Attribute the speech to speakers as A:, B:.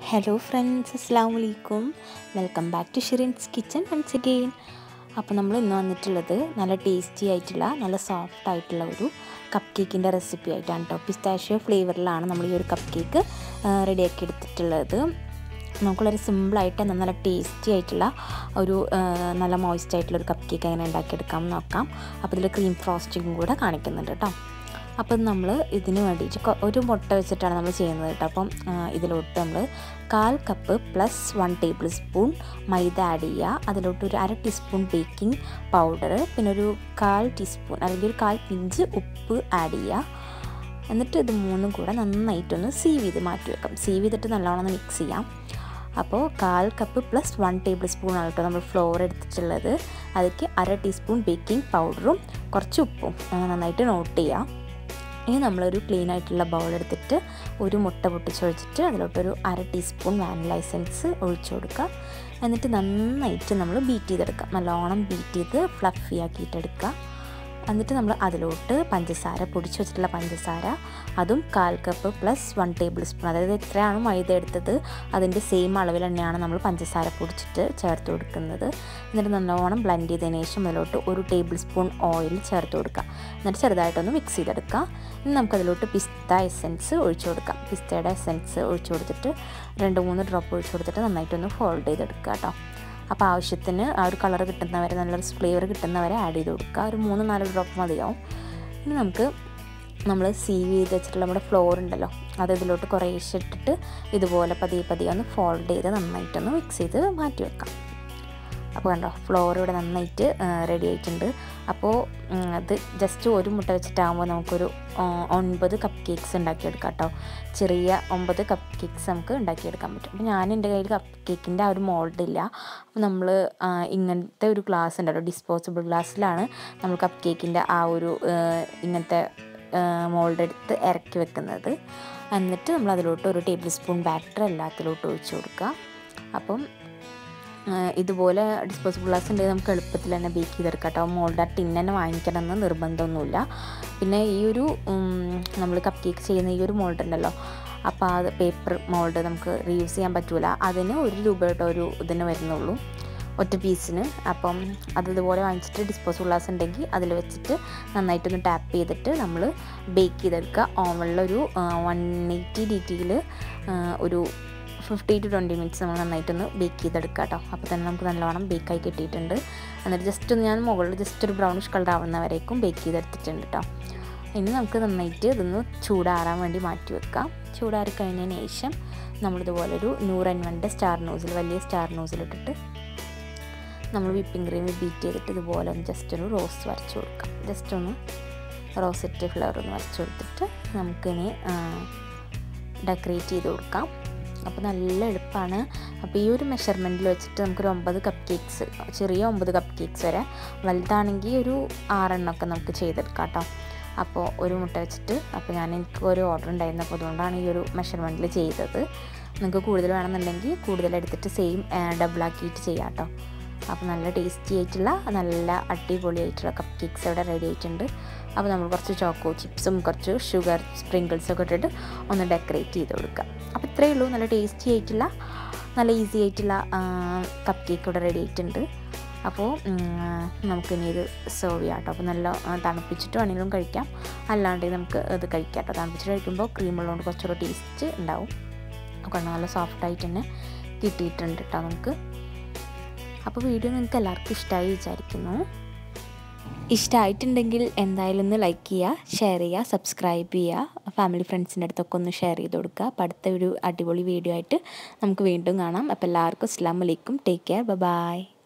A: Hello friends, Assalamu alaikum. Welcome back to Shirin's Kitchen once again. അപ്പോൾ നമ്മൾ ഇന്ന് വന്നിട്ടുള്ളത് നല്ല ടേസ്റ്റി ആയിട്ടുള്ള നല്ല സോഫ്റ്റ് ആയിട്ടുള്ള ഒരു കപ്പ് കേക്കിൻ്റെ റെസിപ്പി ആയിട്ടാണ് കേട്ടോ. പിസ്താഷ്യോ ഫ്ലേവറിലാണ് നമ്മൾ ഈ ഒരു കപ്പ് കേക്ക് റെഡിയാക്കി എടുത്തിട്ടുള്ളത്. നമുക്കുള്ളൊരു സിമ്പിളായിട്ട് നല്ല ടേസ്റ്റി ആയിട്ടുള്ള ഒരു നല്ല മോയ്സ്റ്റ് ആയിട്ടുള്ള ഒരു കപ്പ് കേക്ക് എങ്ങനെ ഉണ്ടാക്കിയെടുക്കാം എന്ന് നോക്കാം. അപ്പോൾ ഇതിൽ ക്രീം ഫ്രോസ്റ്റിങ്ങും കൂടെ കാണിക്കുന്നുണ്ട് കേട്ടോ. അപ്പം നമ്മൾ ഇതിന് വേണ്ടിയിട്ട് ഒരു മുട്ട വെച്ചിട്ടാണ് നമ്മൾ ചെയ്യുന്നത് കേട്ടോ. അപ്പം ഇതിലോട്ട് നമ്മൾ 1/4 cup plus 1 tablespoon maida add ചെയ്യുക. അതിലോട്ട് ഒരു 1/2 ടീസ്പൂൺ ബേക്കിംഗ് പൗഡർ, പിന്നെ ഒരു 1/4 ടീസ്പൂൺ അല്ലെങ്കിൽ ഒരു 1/4 പിഞ്ച് ഉപ്പ് ആഡ് ചെയ്യുക. എന്നിട്ട് ഇത് മൂന്നും കൂടെ നന്നായിട്ടൊന്ന് സീവ് ചെയ്ത് മാറ്റി വെക്കാം. സീവ് ചെയ്തിട്ട് നല്ലോണം ഒന്ന് മിക്സ് ചെയ്യാം. അപ്പോൾ 1/4 കപ്പ് പ്ലസ് 1 ടേബിൾ സ്പൂൺ ആണ് കേട്ടോ നമ്മൾ ഫ്ലോർ എടുത്തിട്ടുള്ളത്. അതിലേക്ക് 1/2 ടീസ്പൂൺ ബേക്കിംഗ് പൗഡറും കുറച്ച് ഉപ്പും നന്നായിട്ട് നോട്ട് ചെയ്യാം. ഇനി നമ്മളൊരു ക്ലീൻ ആയിട്ടുള്ള ബൗൾ എടുത്തിട്ട് ഒരു മുട്ട പൊട്ടിച്ചൊഴിച്ചിട്ട് അതിലോട്ടൊരു 1/2 ടീസ്പൂൺ വാനില എസൻസ് ഒഴിച്ചു കൊടുക്കുക. എന്നിട്ട് നന്നായിട്ട് നമ്മൾ ബീറ്റ് ചെയ്തെടുക്കുക. നല്ലോണം ബീറ്റ് ചെയ്ത് ഫ്ലഫി ആക്കിയിട്ടെടുക്കുക. എന്നിട്ട് നമ്മൾ അതിലോട്ട് പഞ്ചസാര, പൊടിച്ച് വെച്ചിട്ടുള്ള പഞ്ചസാര, അതും 1/4 കപ്പ് പ്ലസ് 1 ടേബിൾ സ്പൂൺ, അതായത് എത്രയാണ് മൈദ എടുത്തത് അതിൻ്റെ സെയിം അളവിൽ തന്നെയാണ് നമ്മൾ പഞ്ചസാര പൊടിച്ചിട്ട് ചേർത്ത് കൊടുക്കുന്നത്. എന്നിട്ട് നല്ലോണം ബ്ലെൻഡ് ചെയ്തതിന് ശേഷം അതിലോട്ട് 1 ടേബിൾ സ്പൂൺ ഓയിൽ ചേർത്ത് കൊടുക്കുക. എന്നിട്ട് ചെറുതായിട്ടൊന്ന് മിക്സ് ചെയ്തെടുക്കുക. ഇനി നമുക്കതിലോട്ട് പിസ്ത എസൻസ് ഒഴിച്ചു കൊടുക്കാം. പിസ്തയുടെ എസൻസ് ഒഴിച്ചു കൊടുത്തിട്ട് 2-3 ഡ്രോപ്പ് ഒഴിച്ചു കൊടുത്തിട്ട് നന്നായിട്ടൊന്ന് ഫോൾഡ് ചെയ്തെടുക്കുക കേട്ടോ. അപ്പോൾ ആവശ്യത്തിന് ആ ഒരു കളർ കിട്ടുന്നവരെ, നല്ലൊരു ഫ്ലേവർ കിട്ടുന്നവരെ ആഡ് ചെയ്ത് കൊടുക്കുക. ഒരു 3-4 ഡ്രോപ്പ് മതിയാവും. ഇനി നമുക്ക് നമ്മൾ സീവ് ചെയ്ത് വെച്ചിട്ടുള്ള നമ്മുടെ ഫ്ലോർ ഉണ്ടല്ലോ, അത് ഇതിലോട്ട് കുറേശ്ശെ ഇട്ടിട്ട് ഇതുപോലെ പതിയെ ഒന്ന് ഫോൾഡ് ചെയ്ത് നന്നായിട്ടൊന്ന് മിക്സ് ചെയ്ത് മാറ്റി വെക്കാം. അപ്പോൾ കണ്ടോ, ഫ്ലോർ ഇവിടെ നന്നായിട്ട് റെഡി ആയിട്ടുണ്ട്. അപ്പോൾ അത് ജസ്റ്റ് ഒരു മുട്ട വെച്ചിട്ടാകുമ്പോൾ നമുക്കൊരു 9 കപ്പ് കേക്ക്സ് ഉണ്ടാക്കിയെടുക്കാം കേട്ടോ. ചെറിയ 9 കപ്പ് കേക്ക്സ് നമുക്ക് ഉണ്ടാക്കിയെടുക്കാൻ പറ്റും. അപ്പോൾ ഞാൻ എൻ്റെ കയ്യിൽ കപ്പ് കേക്കിൻ്റെ ആ ഒരു മോൾഡ് ഇല്ല. അപ്പോൾ നമ്മൾ ഇങ്ങനത്തെ ഒരു ഗ്ലാസ് ഉണ്ടല്ലോ, ഡിസ്പോസിബിൾ ഗ്ലാസ്സിലാണ് നമ്മൾ കപ്പ് കേക്കിൻ്റെ ആ ഒരു ഇങ്ങനത്തെ മോൾഡ് എടുത്ത് ഇറക്കി വെക്കുന്നത്. എന്നിട്ട് നമ്മൾ അതിലോട്ട് 1 ടേബിൾ സ്പൂൺ ബാറ്റർ എല്ലാത്തിലോട്ട് ഒഴിച്ച് കൊടുക്കുക. അപ്പം ഇതുപോലെ ഡിസ്പോസിബിൾ ഗ്ലാസ് ഉണ്ടെങ്കിൽ നമുക്ക് എളുപ്പത്തിൽ തന്നെ ബേക്ക് ചെയ്തെടുക്കാം കേട്ടോ. മോൾഡ് ആ ടിൻ തന്നെ വാങ്ങിക്കണമെന്ന് നിർബന്ധമൊന്നുമില്ല. പിന്നെ ഈ ഒരു നമ്മൾ കപ്പ് കേക്ക് ചെയ്യുന്ന ഈ ഒരു മോൾഡ് ഉണ്ടല്ലോ, അപ്പോൾ അത് പേപ്പർ മോൾഡ് നമുക്ക് റീയൂസ് ചെയ്യാൻ പറ്റില്ല. അതിന് 1 രൂപയുടെ ഒരു ഇതിന് വരുന്നുള്ളൂ, ഒറ്റ പീസിന്. അപ്പം അതിതുപോലെ വാങ്ങിച്ചിട്ട് ഡിസ്പോസിബിൾ ഗ്ലാസ് ഉണ്ടെങ്കിൽ അതിൽ വെച്ചിട്ട് നന്നായിട്ടൊന്ന് ടാപ്പ് ചെയ്തിട്ട് നമ്മൾ ബേക്ക് ചെയ്തെടുക്കുക. ഓവനിലൊരു 180 DTയിൽ ഒരു 50 to 20 മിനിറ്റ്സ് നമ്മൾ നന്നായിട്ടൊന്ന് ബേക്ക് ചെയ്തെടുക്കുക കേട്ടോ. അപ്പോൾ തന്നെ നമുക്ക് നല്ലോണം ബേക്കായി കിട്ടിയിട്ടുണ്ട്. എന്നിട്ട് ജസ്റ്റ് ഒന്ന് ഞാൻ മുകളിൽ ജസ്റ്റ് ഒരു ബ്രൗണിഷ് കളർ ആവുന്നവരേക്കും ബേക്ക് ചെയ്തെടുത്തിട്ടുണ്ട് കേട്ടോ. ഇനി നമുക്ക് നന്നായിട്ട് ഇതൊന്ന് ചൂടാറാൻ വേണ്ടി മാറ്റി വെക്കാം. ചൂടാറി കഴിഞ്ഞതിന് ശേഷം നമ്മളിതുപോലൊരു 100 ml സ്റ്റാർ നോസിൽ, വലിയ സ്റ്റാർ നോസിലിട്ടിട്ട് നമ്മൾ വിപ്പിംഗ് ക്രീം ബീറ്റ് ചെയ്തിട്ട് ഇതുപോലെ ഒന്ന് ജസ്റ്റ് ഒരു റോസ് വരച്ച് കൊടുക്കാം. ജസ്റ്റ് ഒന്ന് റോസറ്റ് ഫ്ലവർ ഒന്ന് വരച്ച് കൊടുത്തിട്ട് നമുക്കിനി ഡെക്കറേറ്റ് ചെയ്ത് കൊടുക്കാം. അപ്പോൾ നല്ല എളുപ്പമാണ്. അപ്പോൾ ഈ ഒരു മെഷർമെൻറ്റിൽ വെച്ചിട്ട് നമുക്കൊരു 9 കപ്പ് കേക്ക്സ്, ചെറിയ 9 കപ്പ് കേക്ക്സ് വരെ, വലുതാണെങ്കിൽ ഒരു 6 എണ്ണമൊക്കെ നമുക്ക് ചെയ്തെടുക്കാം കേട്ടോ. അപ്പോൾ ഒരു മുട്ട വെച്ചിട്ട്, അപ്പോൾ എനിക്ക് ഒരു ഓർഡർ ഉണ്ടായിരുന്നു, അപ്പോൾ അതുകൊണ്ടാണ് ഈ ഒരു മെഷർമെൻറ്റിൽ ചെയ്തത്. നിങ്ങൾക്ക് കൂടുതൽ വേണമെന്നുണ്ടെങ്കിൽ കൂടുതലെടുത്തിട്ട് സെയിം ഡബിളാക്കിയിട്ട് ചെയ്യാം കേട്ടോ. അപ്പോൾ നല്ല ടേസ്റ്റി ആയിട്ടുള്ള നല്ല അടിപൊളിയായിട്ടുള്ള കപ്പ് കേക്ക്സ് ഇവിടെ റെഡി ആയിട്ടുണ്ട്. അപ്പോൾ നമ്മൾ കുറച്ച് ചോക്കോ ചിപ്സും കുറച്ച് ഷുഗർ സ്പ്രിങ്കിൾസൊക്കെ ഇട്ടിട്ട് ഒന്ന് ഡെക്കറേറ്റ് ചെയ്ത് കൊടുക്കുക. അപ്പോൾ ഇത്രയേ ഉള്ളൂ. നല്ല ടേസ്റ്റി ആയിട്ടുള്ള, നല്ല ഈസി ആയിട്ടുള്ള കപ്പ് കേക്ക് ഇവിടെ റെഡി ആയിട്ടുണ്ട്. അപ്പോൾ നമുക്കിനി ഇത് സെർവ് ചെയ്യാം കേട്ടോ. അപ്പോൾ നല്ല തണുപ്പിച്ചിട്ട് വേണമെങ്കിലും കഴിക്കാം, അല്ലാണ്ട് നമുക്ക് ഇത് കഴിക്കാം കേട്ടോ. തണുപ്പിച്ചിട്ട് കഴിക്കുമ്പോൾ ക്രീമുള്ളതുകൊണ്ട് കുറച്ചുകൂടെ ടേസ്റ്റ് ഉണ്ടാവും. അപ്പോൾ നല്ല സോഫ്റ്റായിട്ട് തന്നെ കിട്ടിയിട്ടുണ്ട് കേട്ടോ നമുക്ക്. അപ്പോൾ വീഡിയോ നിങ്ങൾക്ക് എല്ലാവർക്കും ഇഷ്ടമായി വിചാരിക്കുന്നു. ഇഷ്ടമായിട്ടുണ്ടെങ്കിൽ എന്തായാലും ഒന്ന് ലൈക്ക് ചെയ്യുക, ഷെയർ ചെയ്യുക, സബ്സ്ക്രൈബ് ചെയ്യുക, ഫാമിലി ഫ്രണ്ട്സിൻ്റെ അടുത്തൊക്കെ ഒന്ന് ഷെയർ ചെയ്ത് കൊടുക്കുക. അപ്പോൾ അടുത്ത ഒരു അടിപൊളി വീഡിയോ ആയിട്ട് നമുക്ക് വീണ്ടും കാണാം. അപ്പോൾ എല്ലാവർക്കും അസ്സലാമു അലൈക്കും. Take care. ബൈ.